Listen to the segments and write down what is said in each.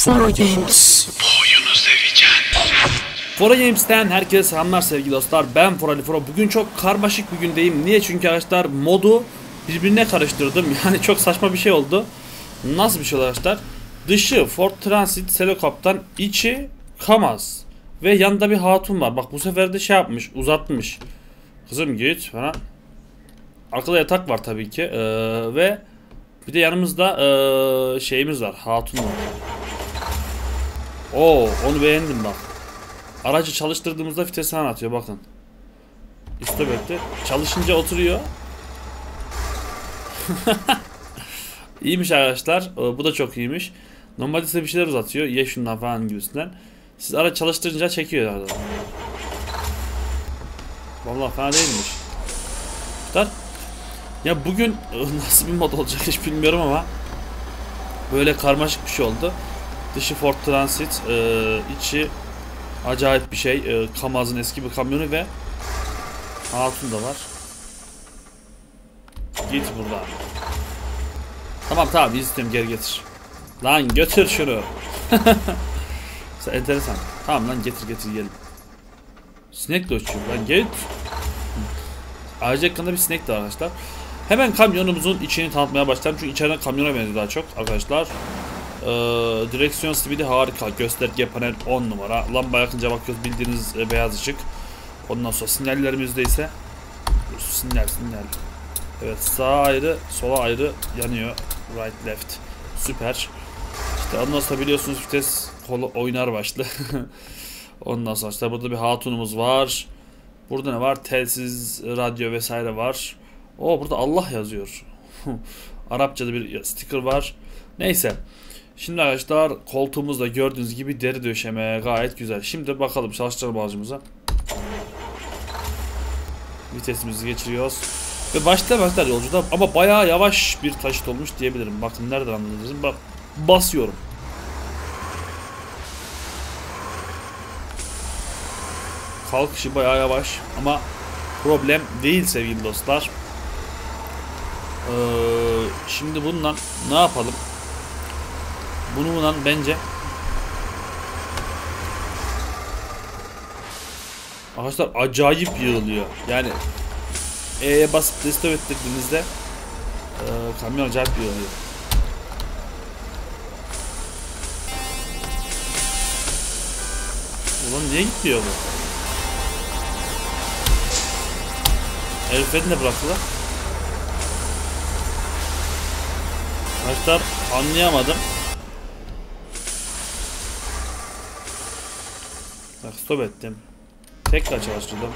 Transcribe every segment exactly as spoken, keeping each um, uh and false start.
Fora Games. Oyunu seveceksin. Fora Games'ten herkese selamlar sevgili dostlar. Ben Forali Fora. Bugün çok karmaşık bir gündeyim. Niye? Çünkü arkadaşlar modu birbirine karıştırdım. Yani çok saçma bir şey oldu. Nasıl bir şey arkadaşlar? Dışı Ford Transit Selokap'tan, içi Kamaz. Ve yanında bir hatun var. Bak bu sefer de şey yapmış, uzatmış. Kızım git falan. Arkada yatak var tabii ki. Ee, ve bir de yanımızda ee, şeyimiz var. Hatun var. Oo, onu beğendim bak. Aracı çalıştırdığımızda vitesini anlatıyor bakın. İşte bekle. Çalışınca oturuyor. İyiymiş arkadaşlar. Bu da çok iyiymiş. Normalde size bir şeyler uzatıyor. Ye şundan falan gibisinden. Siz araç çalıştırınca çekiyor arada. Vallahi fena değilmiş. Tutar. Ya bugün nasıl bir mod olacak hiç bilmiyorum ama böyle karmaşık bir şey oldu. Dışı Ford Transit, e, içi acayip bir şey. E, Kamaz'ın eski bir kamyonu ve hatun da var. Git buradan. Tamam tamam istiyorum, geri getir. Lan götür şunu. Enteresan. Tamam lan getir getir gelin. Sinek de uçuyor lan, git. Ayrıca yakında bir sinek de var arkadaşlar. Hemen kamyonumuzun içini tanıtmaya başlayalım çünkü içeriden kamyona benziyor daha çok arkadaşlar. Ee, direksiyon speedi harika. Gösterge panel on numara. Lamba yakınca bakıyoruz, bildiğiniz e, beyaz ışık. Ondan sonra sinyallerimizde ise sinyal sinyal. Evet, sağa ayrı, sola ayrı yanıyor. Right left. Süper. İşte ondan sonra biliyorsunuz vites kolu oynar başlı. Ondan sonra işte burada bir hatunumuz var. Burada ne var? Telsiz, radyo vesaire var. Oo, burada Allah yazıyor. Arapçada bir sticker var. Neyse. Şimdi arkadaşlar koltuğumuzda gördüğünüz gibi deri döşeme gayet güzel. Şimdi bakalım çalıştıralım aracımıza. Vitesimizi geçiriyoruz. Ve başta başlar yolcuda ama bayağı yavaş bir taşıt olmuş diyebilirim. Bakın nereden anladınız? Bak basıyorum. Kalkışı bayağı yavaş ama problem değil sevgili dostlar. Ee, şimdi bundan ne yapalım? Bunu bundan bence arkadaşlar acayip yığılıyor. Yani E'ye basıp restore ettirdiğinizde e, kamyon acayip yığılıyor. Ulan niye gitmiyor bu? Heriflerini de bıraktılar. Arkadaşlar anlayamadım. Bak stop ettim. Tekrar çalıştırdım.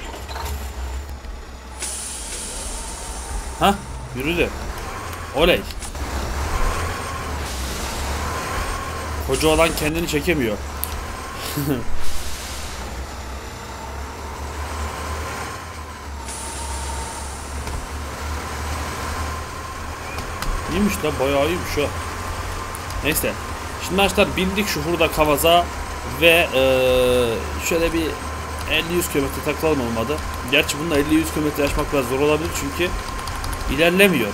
Hah, yürüdü. Oley. Koca olan kendini çekemiyor. İyiymiş da bayağı iyiymiş o. Neyse. Şimdi arkadaşlar bindik şu hurda Kamaz'a ve ee, şöyle bir elli yüz kilometre takılalım olmadı. Gerçi bununla elli yüz kilometre aşmak biraz zor olabilir çünkü ilerlemiyor.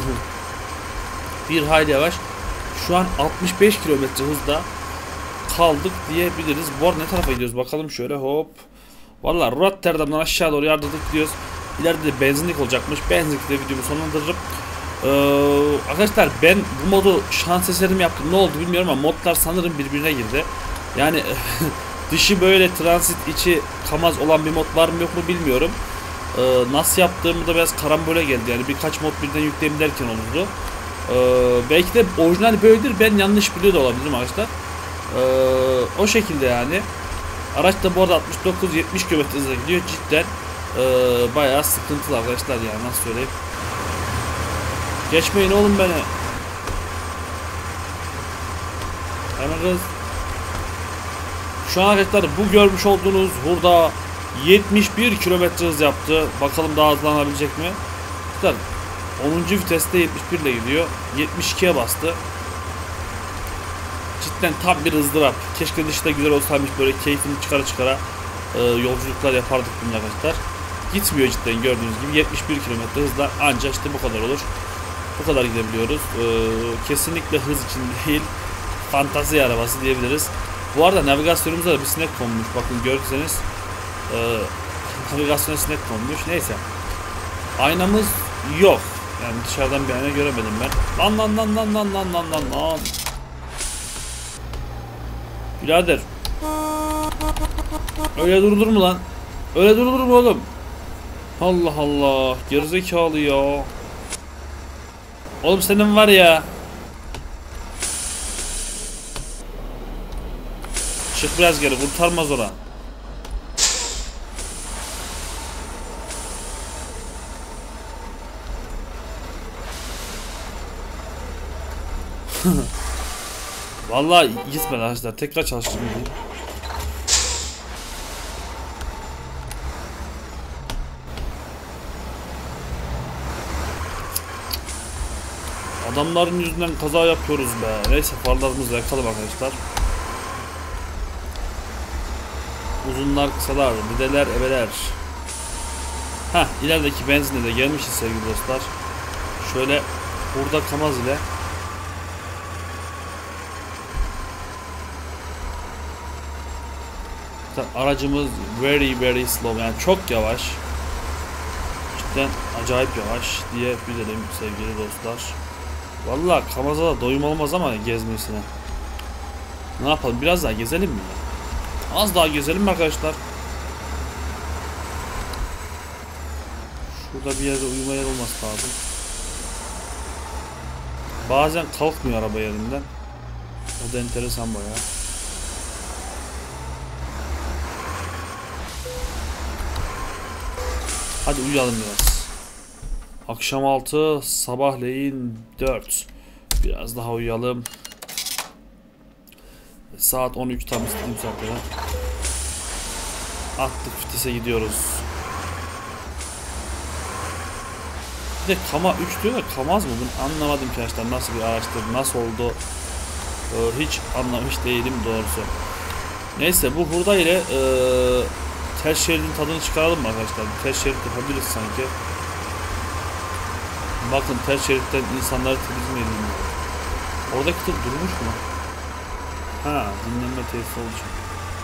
Bir hayli yavaş. Şu an altmış beş kilometre hızda kaldık diyebiliriz. Bu arada ne tarafa gidiyoruz bakalım şöyle hop. Vallahi Rotterdam'dan aşağı doğru yardırdık gidiyoruz. İleride de benzinlik olacakmış. Benzinlikte videomu sonlandırırım. Ee, arkadaşlar ben bu modu şans eseri mi yaptım ne oldu bilmiyorum ama modlar sanırım birbirine girdi. Yani dışı böyle transit, içi Kamaz olan bir mod var mı yok mu bilmiyorum. Ee, nasıl yaptığımı da biraz karambole geldi. Yani birkaç mod birden yükleyeyim derken olurdu. Ee, belki de orijinal böyledir. Ben yanlış biliyor da olabilirim arkadaşlar. Ee, o şekilde yani. Araç da bu arada altmış dokuz yetmiş kilometre hızla gidiyor. Cidden e, bayağı sıkıntılı arkadaşlar yani nasıl söyleyeyim. Geçmeyin oğlum beni. Hemen kız. Şu an arkadaşlar bu görmüş olduğunuz hurda yetmiş bir kilometre hız yaptı. Bakalım daha hızlanabilecek mi? Arkadaşlar onuncu viteste yetmiş bir ile gidiyor. yetmiş ikiye bastı. Cidden tam bir ızdırap. Keşke dışta güzel olsaymış, böyle keyfini çıkara çıkara e, yolculuklar yapardık bununla arkadaşlar. Gitmiyor cidden gördüğünüz gibi. yetmiş bir kilometre hızla ancak işte bu kadar olur. Bu kadar gidebiliyoruz. Ee, kesinlikle hız için değil, fantazi arabası diyebiliriz. Bu arada navigasyonumuza da bir sinek konmuş. Bakın görürseniz e, navigasyona sinek konmuş. Neyse. Aynamız yok. Yani dışarıdan bir ayna göremedim ben. Lan lan lan lan lan lan lan lan lan. Birader. Öyle durulur mu lan? Öyle durulur mu oğlum? Allah Allah. Gerizekalı ya. Oğlum senin var ya. Çık biraz geri, kurtarmaz ona. Vallahi gitmedi arkadaşlar. Tekrar çalıştım diyeyim. Adamların yüzünden kaza yapıyoruz be. Neyse farlarımızı yakalım arkadaşlar. Uzunlar kısalar, dideler ebeler. Heh, ilerideki benzine de gelmişiz sevgili dostlar. Şöyle burada kamaz ile aracımız very very slow, yani çok yavaş. Cidden acayip yavaş diyebilirim sevgili dostlar. Vallahi kamaza da doyum olmaz ama gezmesine. Ne yapalım, biraz daha gezelim mi ya? Az daha gezelim mi arkadaşlar? Şurada bir yerde uyuma yer olması lazım. Bazen kalkmıyor araba yerinden. O da enteresan bayağı. Hadi uyuyalım biraz. Akşam altı, sabahleyin dört. Biraz daha uyuyalım. Saat on üç, tam istediğim saatte. Attık fitese gidiyoruz. Bir de Kama üç diyor da Kamaz mı? Bunu anlamadım ki arkadaşlar. Nasıl bir araçtır, nasıl oldu? Ee, hiç anlamış değilim doğrusu. Neyse, bu hurda ile e, ters şeridin tadını çıkaralım mı arkadaşlar? Ters şerit yapabiliriz sanki. Bakın, ters şeritten insanları turizm edilmiyor. Oradaki tır durmuş mu? Ha, dinlenme tesisi olduğu için.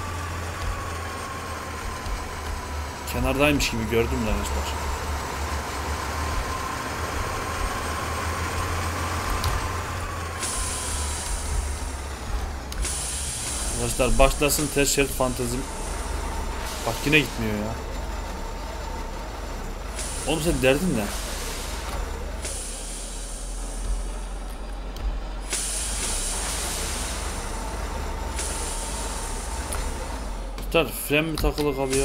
Kenardaymış gibi gördüm de arkadaşlar. Arkadaşlar başlasın ters şerit fantezim. Bak yine gitmiyor ya. Oğlum sen derdin ne? Tutar, fren mi takılı kalıyor?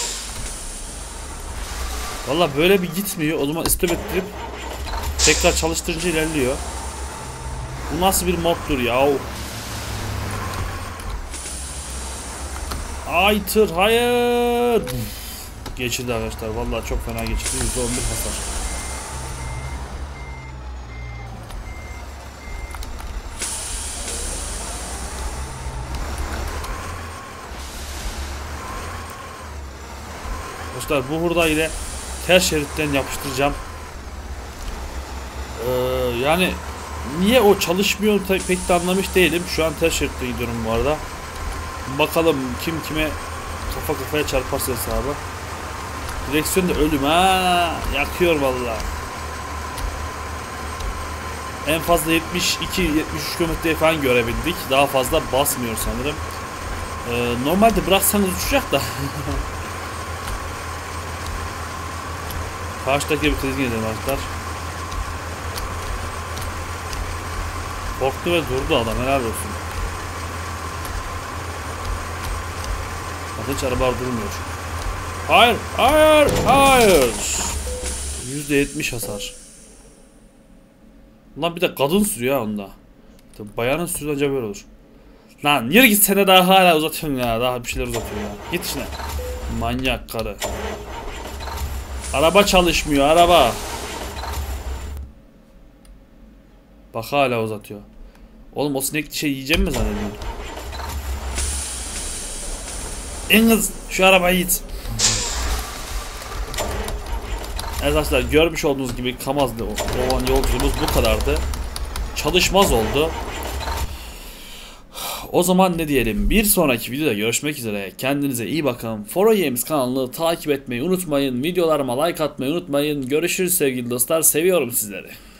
Valla böyle bir gitmiyor. O zaman stop ettirip tekrar çalıştırınca ilerliyor. Bu nasıl bir moddur ya? Ay tır, hayır. Geçirdi arkadaşlar. Vallahi çok fena geçirdi. yüzde on bir hasar. Arkadaşlar bu hurda ile ters şeritten yapıştıracağım. Ee, yani niye o çalışmıyor pek de anlamış değilim. Şu an ters şeritte gidiyorum bu arada. Bakalım kim kime kafa kafaya çarparsa hesabı. Direksiyon da ölüm ha, yakıyor vallahi. En fazla yetmiş iki yetmiş üç kilometre falan görebildik. Daha fazla basmıyor sanırım. Ee, normalde bıraksanız uçacak da. Karşıdaki bir kriz gidelim arkadaşlar. Korktu ve durdu adam, helal olsun. Hiç araba durmuyor. Hayır, hayır, hayır. yüzde yetmiş hasar. Lan bir de kadın sürüyor ya onda. Tabii bayanın sürünce böyle olur. Lan yürü git, sene daha hala uzatıyorsun ya. Daha bir şeyler uzatıyor ya. Git işine. Manyak karı. Araba çalışmıyor, araba. Bak hala uzatıyor. Oğlum o sinek şey yiyeceğim mi zannediyorsun? Engız şu arabayı it. Evet arkadaşlar, görmüş olduğunuz gibi Kamaz'da olan yolculuğumuz bu kadardı. Çalışmaz oldu. O zaman ne diyelim, bir sonraki videoda görüşmek üzere. Kendinize iyi bakın. Foro Games kanalını takip etmeyi unutmayın. Videolarıma like atmayı unutmayın. Görüşürüz sevgili dostlar. Seviyorum sizleri.